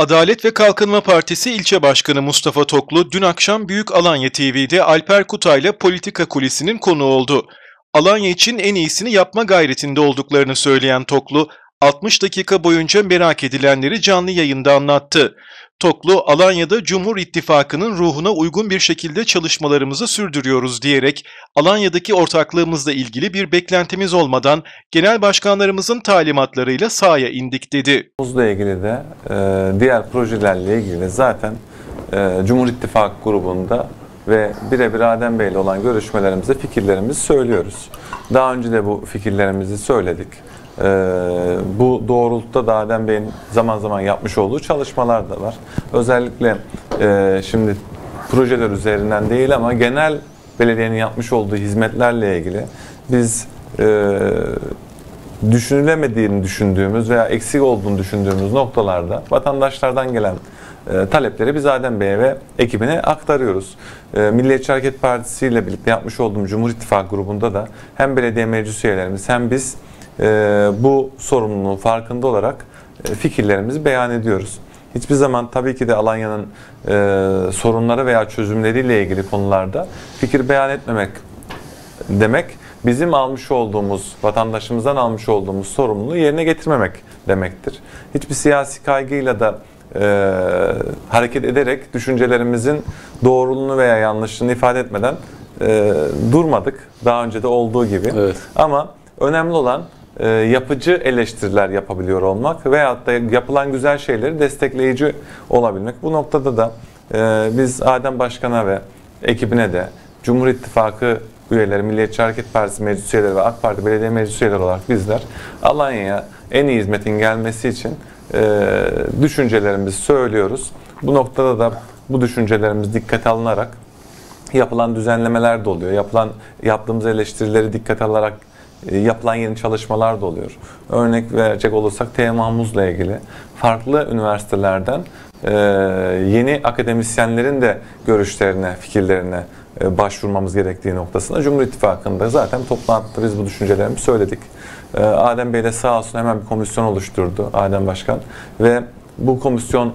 Adalet ve Kalkınma Partisi İlçe Başkanı Mustafa Toklu dün akşam Büyük Alanya TV'de Alper Kutay'la Politika Kulisi'nin konuğu oldu. Alanya için en iyisini yapma gayretinde olduklarını söyleyen Toklu, 60 dakika boyunca merak edilenleri canlı yayında anlattı. Toklu, Alanya'da Cumhur İttifakı'nın ruhuna uygun bir şekilde çalışmalarımızı sürdürüyoruz diyerek, Alanya'daki ortaklığımızla ilgili bir beklentimiz olmadan genel başkanlarımızın talimatlarıyla sahaya indik dedi. Bununla ilgili de diğer projelerle ilgili zaten Cumhur İttifakı grubunda ve birebir Adem Bey ile olan görüşmelerimizde fikirlerimizi söylüyoruz. Daha önce de bu fikirlerimizi söyledik. Bu doğrultuda da Adem Bey'in zaman zaman yapmış olduğu çalışmalar da var. Özellikle şimdi projeler üzerinden değil ama genel belediyenin yapmış olduğu hizmetlerle ilgili biz düşünülemediğini düşündüğümüz veya eksik olduğunu düşündüğümüz noktalarda vatandaşlardan gelen talepleri biz Adem Bey'e ve ekibine aktarıyoruz. Milliyetçi Hareket Partisi ile birlikte yapmış olduğum Cumhur İttifakı grubunda da hem belediye meclis üyelerimiz hem biz bu sorumluluğun farkında olarak fikirlerimizi beyan ediyoruz. Hiçbir zaman tabii ki de Alanya'nın sorunları veya çözümleriyle ilgili konularda fikir beyan etmemek demek, bizim almış olduğumuz, vatandaşımızdan almış olduğumuz sorumluluğu yerine getirmemek demektir. Hiçbir siyasi kaygıyla da hareket ederek düşüncelerimizin doğruluğunu veya yanlışlığını ifade etmeden durmadık. Daha önce de olduğu gibi. Evet. Ama önemli olan yapıcı eleştiriler yapabiliyor olmak veyahut da yapılan güzel şeyleri destekleyici olabilmek. Bu noktada da biz Adem Başkan'a ve ekibine de Cumhur İttifakı üyeleri, Milliyetçi Hareket Partisi meclis üyeleri ve AK Parti belediye meclis üyeleri olarak bizler Alanya'ya en iyi hizmetin gelmesi için düşüncelerimizi söylüyoruz. Bu noktada da bu düşüncelerimiz dikkate alınarak yapılan düzenlemeler de oluyor. Yaptığımız eleştirileri dikkate alarak yapılan yeni çalışmalar da oluyor. Örnek verecek olursak TMAMUZ'la ilgili farklı üniversitelerden yeni akademisyenlerin de görüşlerine, fikirlerine başvurmamız gerektiği noktasında Cumhur İttifakı'nda zaten toplantıda biz bu düşüncelerimizi söyledik. Adem Bey de sağ olsun hemen bir komisyon oluşturdu, Adem Başkan, ve bu komisyon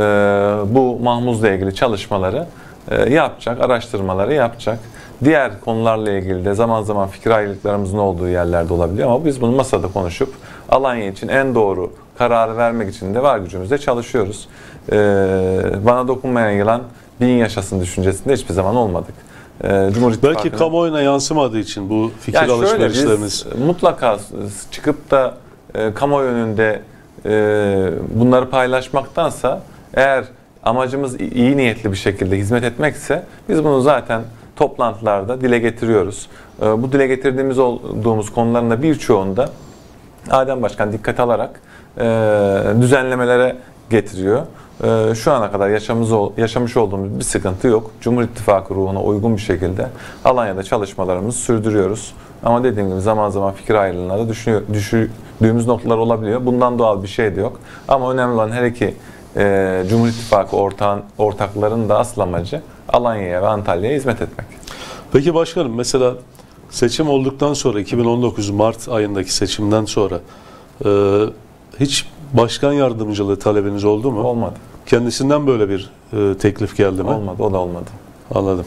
bu Mahmuz'la ilgili çalışmaları yapacak, araştırmaları yapacak. Diğer konularla ilgili de zaman zaman fikir ayrılıklarımızın olduğu yerlerde olabiliyor ama biz bunu masada konuşup Alanya için en doğru kararı vermek için de var gücümüzle çalışıyoruz. Bana dokunmayan yılan bin yaşasın düşüncesinde hiçbir zaman olmadık. Belki kamuoyuna yansımadığı için bu fikir alışverişleriniz. Mutlaka çıkıp da kamuoyu önünde bunları paylaşmaktansa, eğer amacımız iyi niyetli bir şekilde hizmet etmekse biz bunu zaten toplantılarda dile getiriyoruz. Bu dile getirdiğimiz olduğumuz konuların da birçoğunda Adem Başkan dikkat alarak düzenlemelere getiriyor. Şu ana kadar yaşamış olduğumuz bir sıkıntı yok. Cumhur İttifakı ruhuna uygun bir şekilde Alanya'da çalışmalarımızı sürdürüyoruz. Ama dediğim gibi zaman zaman fikir ayrılığına da düştüğümüz noktalar olabiliyor. Bundan doğal bir şey de yok. Ama önemli olan her iki Cumhur İttifakı ortaklarının da asıl amacı Alanya'ya ve Antalya'ya hizmet etmek. Peki başkanım, mesela seçim olduktan sonra 2019 Mart ayındaki seçimden sonra hiç başkan yardımcılığı talebiniz oldu mu? Olmadı. Kendisinden böyle bir teklif geldi mi? Olmadı, o da olmadı. Anladım.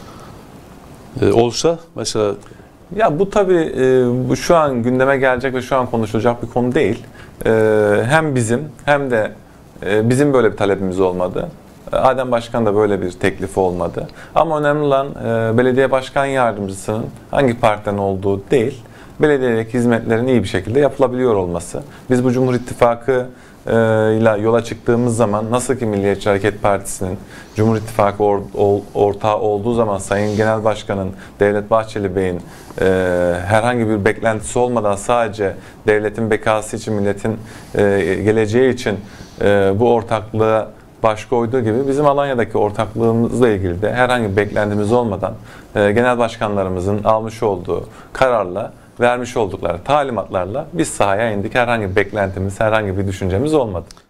Hı hı. Olsa mesela... Ya bu tabii şu an gündeme gelecek ve şu an konuşulacak bir konu değil. Hem bizim hem de bizim böyle bir talebimiz olmadı. Adem Başkan da böyle bir teklifi olmadı. Ama önemli olan belediye başkan yardımcısının hangi partiden olduğu değil, belediyedeki hizmetlerin iyi bir şekilde yapılabiliyor olması. Biz bu Cumhur İttifakı ile yola çıktığımız zaman, nasıl ki Milliyetçi Hareket Partisi'nin Cumhur İttifakı ortağı olduğu zaman Sayın Genel Başkan'ın, Devlet Bahçeli Bey'in herhangi bir beklentisi olmadan sadece devletin bekası için, milletin geleceği için bu ortaklığa baş koyduğu gibi bizim Alanya'daki ortaklığımızla ilgili de herhangi bir beklentimiz olmadan genel başkanlarımızın almış olduğu kararla, vermiş oldukları talimatlarla biz sahaya indik. Herhangi bir beklentimiz, herhangi bir düşüncemiz olmadı.